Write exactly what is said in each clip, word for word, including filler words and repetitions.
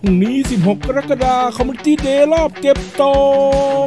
พรุ่งนี้สิบหกกรกฎาคมคอมมูนิตี้เดย์รอบเก็บตก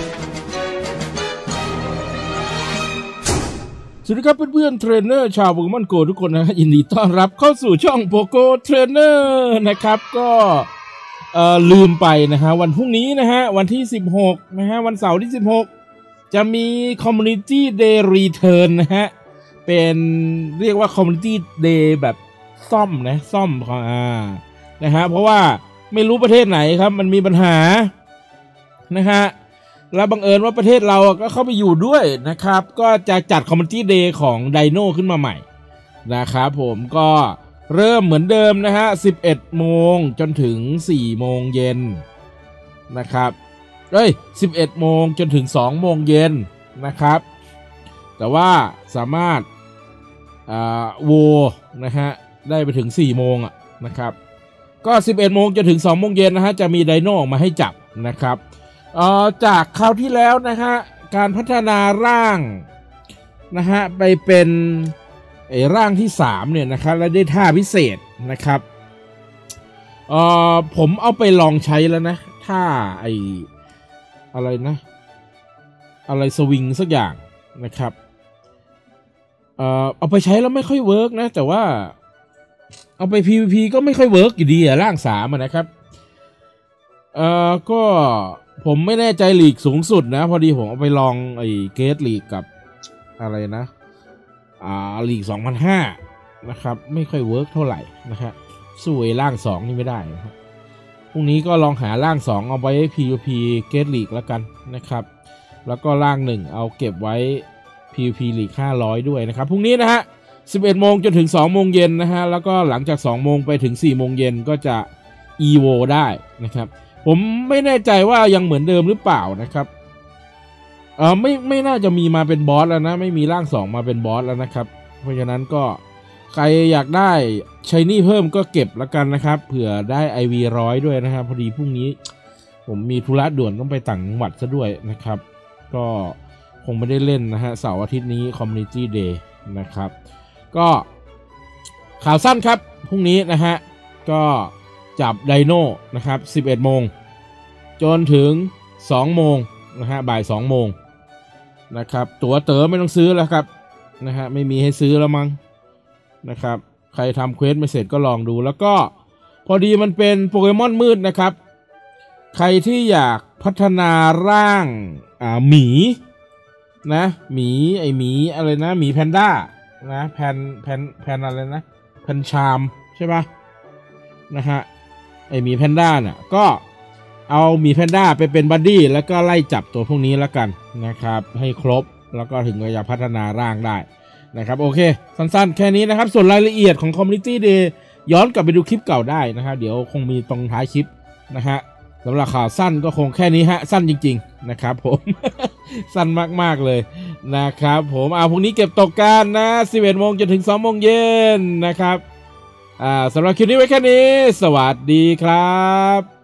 สวัสดีครับเพื่อนๆเทรนเนอร์ชาวโปเกมอนโกทุกคนนะยินดีต้อนรับเข้าสู่ช่องโปโกเทรนเนอร์นะครับก็เอ่อลืมไปนะฮะวันพรุ่งนี้นะฮะวันที่สิบหกนะฮะวันเสาร์ที่สิบหกจะมี Community Day Return นะฮะเป็นเรียกว่า Community Day แบบซ่อมนะซ่อมของอ่านะฮะเพราะว่าไม่รู้ประเทศไหนครับมันมีปัญหานะฮะแล้วบังเอิญว่าประเทศเราก็เข้าไปอยู่ด้วยนะครับก็จะจัด Community Day ของไดโน่ขึ้นมาใหม่นะครับผมก็เริ่มเหมือนเดิมนะฮะสิบเอ็ดโมงจนถึงสี่โมงเย็นนะครับเอ้ยสิบเอ็ดโมงจนถึงสองโมงเย็นนะครับแต่ว่าสามารถอ่าโวนะฮะได้ไปถึงสี่โมงอ่ะนะครับก็สิบเอ็ดโมงจนถึงสองโมงเย็นนะฮะจะมีไดโน่ออกมาให้จับนะครับเอ่อจากคราวที่แล้วนะฮะการพัฒนาร่างนะฮะไปเป็นไอ้ร่างที่สามเนี่ยนะครับและได้ท่าพิเศษนะครับเอ่อผมเอาไปลองใช้แล้วนะท่าไอ้อะไรนะอะไรสวิงสักอย่างนะครับเอ่อเอาไปใช้แล้วไม่ค่อยเวิร์กนะแต่ว่าเอาไป พี วี พี ก็ไม่ค่อยเวิร์กอยู่ดีอะร่างสามนะครับเอ่อก็ผมไม่แน่ใจลีกสูงสุดนะพอดีผมเอาไปลองไอ้เกตลีกกับอะไรนะอ่าลีกสองพันห้านะครับไม่ค่อยเวิร์กเท่าไหร่นะครับสู้ไอ้ร่างสองนี่ไม่ได้นะครับพรุ่งนี้ก็ลองหาร่างสองเอาไว้ พี วี พี เกตลีกแล้วกันนะครับแล้วก็ร่างหนึ่งเอาเก็บไว้ พี วี พี ลีกห้าร้อยด้วยนะครับพรุ่งนี้นะฮะสิบเอ็ดโมงจนถึงสองโมงเย็นนะฮะแล้วก็หลังจากสองโมงไปถึงสี่โมงเย็นก็จะ อี โว ได้นะครับผมไม่แน่ใจว่ายังเหมือนเดิมหรือเปล่านะครับเออไม่ไม่น่าจะมีมาเป็นบอสแล้วนะไม่มีร่างสองมาเป็นบอสแล้วนะครับเพราะฉะนั้นก็ใครอยากได้ชายนี่เพิ่มก็เก็บแล้วกันนะครับเผื่อได้ ไอ วี หนึ่งร้อยด้วยนะครับพอดีพรุ่งนี้ผมมีธุระด่วนต้องไปต่างจังหวัดซะด้วยนะครับก็คงไม่ได้เล่นนะฮะเสาร์อาทิตย์นี้ Community Day นะครับก็ข่าวสั้นครับพรุ่งนี้นะฮะก็จับไดโน่นะครับสิบเอ็ดโมงจนถึงสองโมงนะฮะบ่ายสองโมงนะครับตั๋วเต๋อไม่ต้องซื้อแล้วครับนะฮะไม่มีให้ซื้อแล้วมั้งนะครับใครทำเควสไม่เสร็จก็ลองดูแล้วก็พอดีมันเป็นโปเกมอนมืดนะครับใครที่อยากพัฒนาร่างอ่าหมีนะหมีไอหมีอะไรนะหมีแพนด้านะแพนแพนแพนอะไรนะแพนชามใช่ปะนะฮะไอหมีแพนด้าเนี่ยก็เอาหมีแพนด้าไปเป็นบัดดี้แล้วก็ไล่จับตัวพวกนี้แล้วกันนะครับให้ครบแล้วก็ถึงจะพัฒนาร่างได้นะครับโอเคสั้นๆแค่นี้นะครับส่วนรายละเอียดของ Community Day ย้อนกลับไปดูคลิปเก่าได้นะครับเดี๋ยวคงมีตรงท้ายคลิปนะฮะสำหรับข่าวสั้นก็คงแค่นี้ฮะสั้นจริงๆนะครับผม สั้นมากๆเลยนะครับผมเอาพรุ่งนี้เก็บตกกันนะสิบเอ็ดโมงจนถึงสองโมงเย็นนะครับอ่าสำหรับคลิปนี้ไว้แค่นี้สวัสดีครับ